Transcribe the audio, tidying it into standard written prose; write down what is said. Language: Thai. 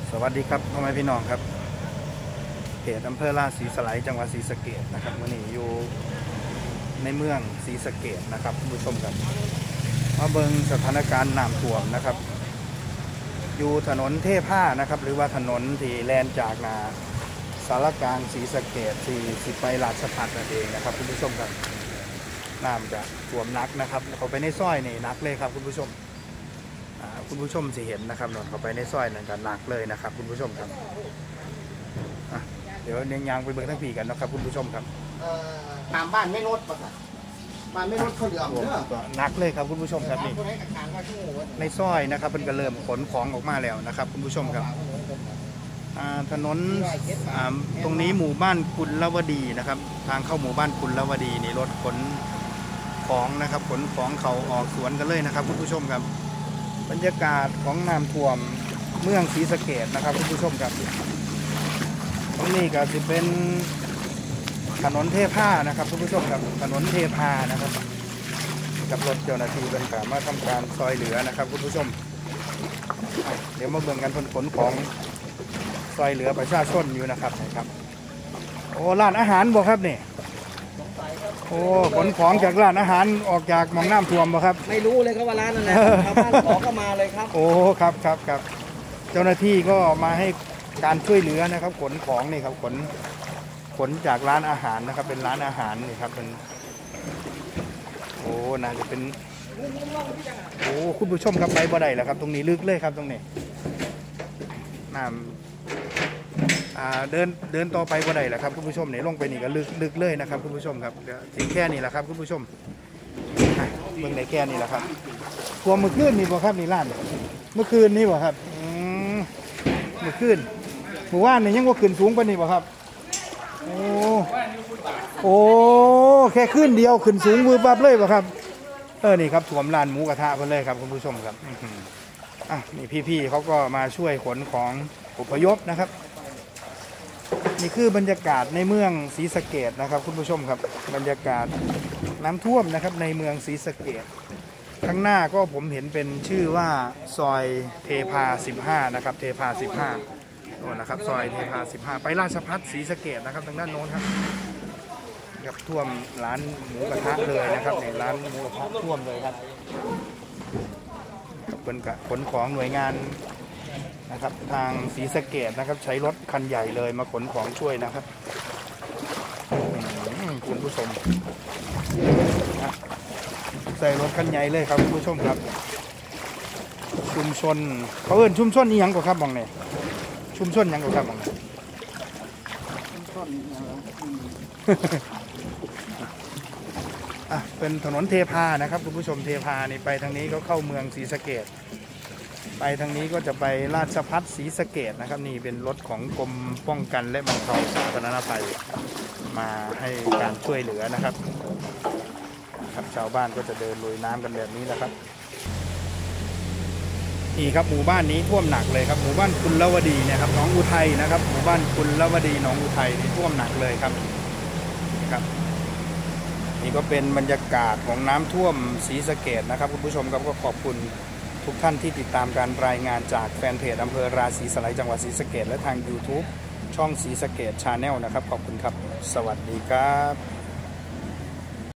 สวัสดีครับพ่อแม่พี่น้องครับเขตอำเภอราศีสไลยจังหวัดศรีสะเกษนะครับวันนี้อยู่ในเมืองศรีสะเกษนะครับผู้ชมครับมาเบิ่งสถานการณ์น้ำท่วมนะครับอยู่ถนนเทพานะครับหรือว่าถนนที่แลนจากนาสารกลางศรีสะเกษที่สิไปราชภัฏนั่นเองนะครับคุณผู้ชมครับน้ำจะท่วมนักนะครับเขาไปในซอยนี่นักเลยครับคุณผู้ชมคุณผู้ชมสิเห็นนะครับนอนเข้าไปในซอยนั่นกันหนักเลยนะครับคุณผู้ชมครับเดี๋ยวเนียงยางไปเบิ่งทั้งปีกันนะครับคุณผู้ชมครับตามบ้านไม่ลดป่ะครับบ้านไม่ลดเขาเหลือมก็หนักเลยครับคุณผู้ชมครับนี่ในซอยนะครับมันก็เริ่มขนของออกมาแล้วนะครับคุณผู้ชมครับถนนตรงนี้หมู่บ้านกุลวดีนะครับทางเข้าหมู่บ้านกุลวดีนี่รถขนของนะครับขนของเขาออกสวนกันเลยนะครับคุณผู้ชมครับบรรยากาศของน้ำท่วมเมืองศรีสะเกษนะครับคุณผู้ชมครับตรงนี้ก็จะเป็นถนนเทพานะครับคุณผู้ชมครับถนนเทพานะครับกับรถเจ้าหน้าที่เป็นการมาทำการซอยเหลือนะครับคุณผู้ชมเดี๋ยวมาเบิ่งกันขนของซอยเหลือประชาชนอยู่นะครับโอ้ร้านอาหารบ่ครับนี่โอ้ขนของจากร้านอาหารออกจากหม่องน้ำท่วมบ่ครับไม่รู้เลยครับว่าร้านอะไรชาวบ้านขอก็มาเลยครับโอ้ครับเจ้าหน้าที่ก็มาให้การช่วยเหลือนะครับขนของนี่ครับขนจากร้านอาหารนะครับเป็นร้านอาหารนี่ครับเป็นโอ้น่าจะเป็นโอ้คุณผู้ชมครับไปบ่ได้แล้วครับตรงนี้ลึกเลยครับตรงนี้น้ำเดินต่อไปบ่ได้แหละครับคุณผู้ชมเนี่ยลงไปนี่ก็ลึกเลยนะครับคุณผู้ชมครับเดี๋ยวถึงแค่นี้แหละครับคุณผู้ชมเมืองในแค่นี้แหละครับท่วมเมื่อคืนนี่บ่ครับนี่ร้านเมื่อคืนนี่บ่ครับเมื่อคืนเมื่อวานนี่ยังว่าขึ้นสูงปะนี่บ่ครับโอ้แค่ขึ้นเดียวขึ้นสูงมือปั๊บเลยบ่ครับนี่ครับท่วมร้านหมูกระทะไปเลยครับคุณผู้ชมครับนี่พี่ๆเขาก็มาช่วยขนของอพยพนะครับนี่คือบรรยากาศในเมืองศรีสะเกษนะครับคุณผู้ชมครับบรรยากาศน้ำท่วมนะครับในเมืองศรีสะเกษข้างหน้าก็ผมเห็นเป็นชื่อว่าซอยเทพา15นะครับเทพา15โน่นนะครับซอยเทพา15ไปราชภัฏศรีสะเกษนะครับทางด้านโน้นครับกับท่วมร้านหมูกระทะเลยนะครับในร้านหมูกระทะท่วมเลยครับเป็นขนของหน่วยงานนะครับทางศรีสะเกษนะครับใช้รถคันใหญ่เลยมาขนของช่วยนะครับคุณผู้ชมใส่รถคันใหญ่เลยครับคุณผู้ชมครับชุมชนเขาเอิ้นชุมชนนี่ยังกว่าครับบางเนี่ยชุมชนยังกว่าครับบางเนี่ยเป็นถนนเทพานะครับคุณผู้ชมเทพานี่ไปทางนี้ก็เข้าเมืองศรีสะเกษไปทางนี้ก็จะไปราชภัฏศรีสะเกษนะครับนี่เป็นรถของกรมป้องกันและบรรเทาสาธารณภัยมาให้การช่วยเหลือนะครับชาวบ้านก็จะเดินลุยน้ำกันแบบนี้นะครับนี่ครับหมู่บ้านนี้ท่วมหนักเลยครับหมู่บ้านกุลวดีนะครับหนองอุทัยนะครับหมู่บ้านกุลวดีหนองอุทัยนี่ท่วมหนักเลยครับนี่ก็เป็นบรรยากาศของน้ำท่วมศรีสะเกษนะครับคุณผู้ชมครับก็ขอบคุณทุกท่านที่ติดตามการรายงานจากแฟนเพจอำเภอราศีสไลยจังหวัดศรีสะเกษและทาง YouTube ช่องศรีสะเกษ Channel นะครับขอบคุณครับสวัสดีครับ